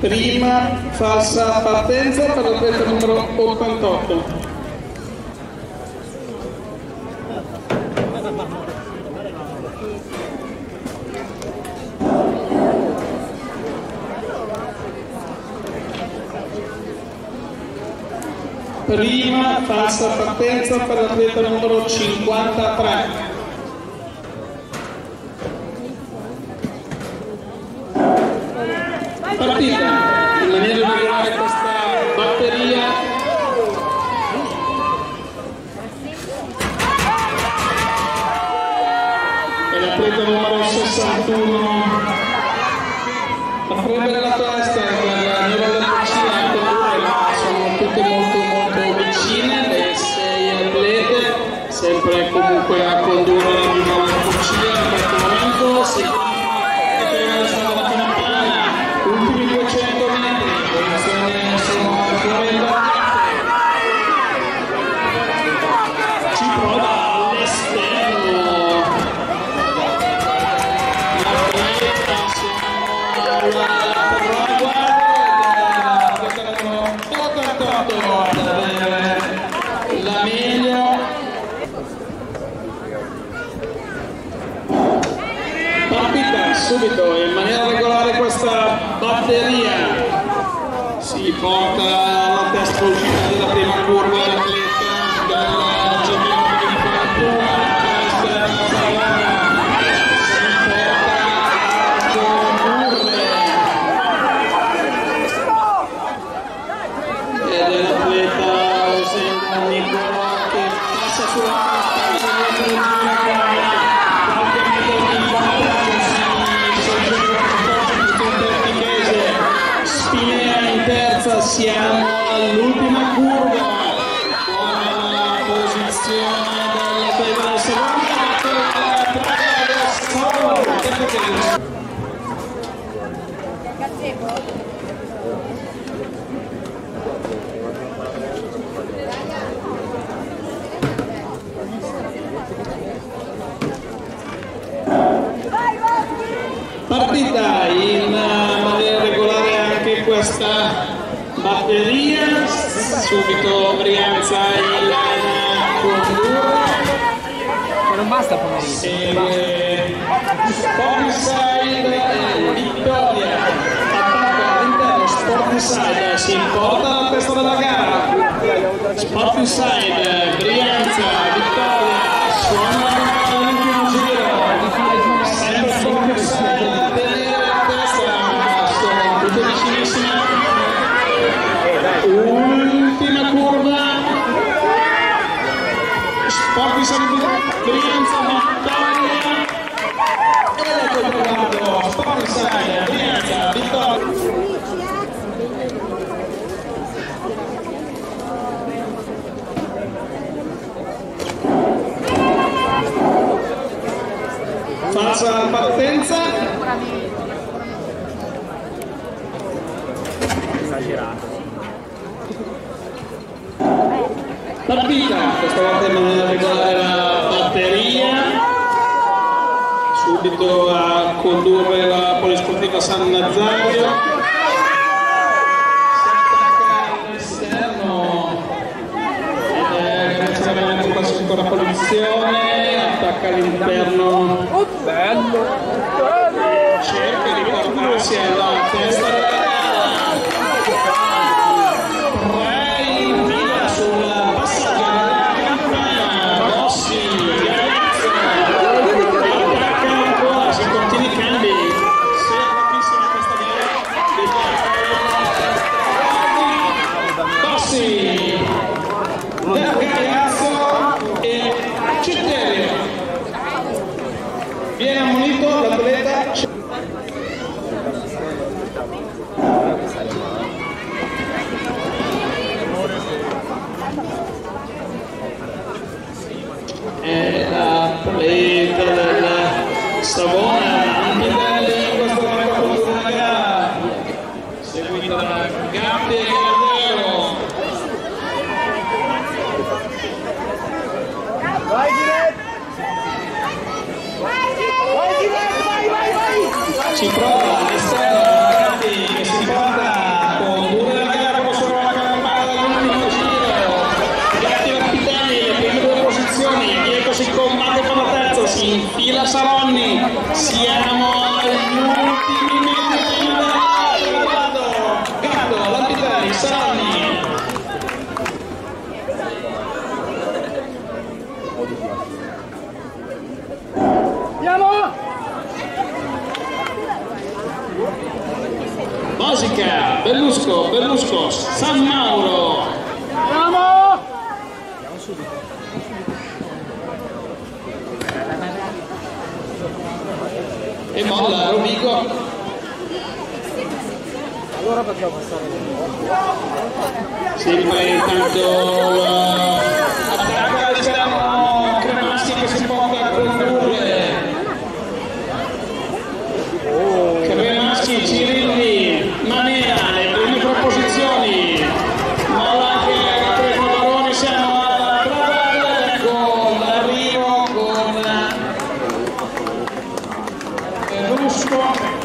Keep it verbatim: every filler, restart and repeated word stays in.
Prima falsa partenza per l'atleta numero ottantotto. Prima falsa partenza per l'atleta numero cinquantatré. Partita in maniera di regolare questa batteria. E l'atleta numero sessantuno a prendere la testa per Nero del Pacino, sono tutte molto molto vicine, le sei atlete, sempre comunque a condurre la Nero del Pacino in questo momento. Si ultimi duecento metri, posizione sono fuori da ci prova all'esterno l'atleta, siamo alla traguardo ottantotto ad avere la meglio. Partita subito in maniera regolare questa batteria, si porta la testa uscita della prima curva l'atleta della Gemella di quarantuno, questa si porta a condurre ed è l'atleta Osenda Nicola che passa sulla siamo all'ultima curva con la posizione della seconda. Partita in maniera regolare anche questa batteria, subito Brianza in condurre, non basta pomeriggio, segue Sportside e Vittoria, attacca all'interno Sportside, si importa la testa della gara, Sportside, Brianza, Vittoria, suona l'ultimo giro, sempre Sportside, tenere la testa, sono tutte vicinissime. Ultima curva, Sportside, Brianza, Vittoria e ecco il traguardo, Sportside, Brianza, Vittoria. Falsa partenza. Esagerato. Partita, questa volta in maniera regolare la batteria, subito a condurre la polisportiva San Nazario, si attacca all'esterno ed è grazie a quasi ancora posizione, attacca all'interno, cerca di portarsi alla testa della gara. Viene ammonito l'atleta è l'atleta della Savona Antidelli in questo momento della gara, seguita da Gatti e Gardero. Vai diretto! Vai diretto, vai, vai, vai! Ci prova, che si porta Saronni, siamo agli ultimi minuti. Gado, Gado, Lampidelli, Saronni. Andiamo! Mosica, Bellusco, Bellusco, San Mauro. Andiamo! E molla Rovigo. Allora facciamo passare. Sempre intanto uh, attacca, c'erano Cremaschi che si può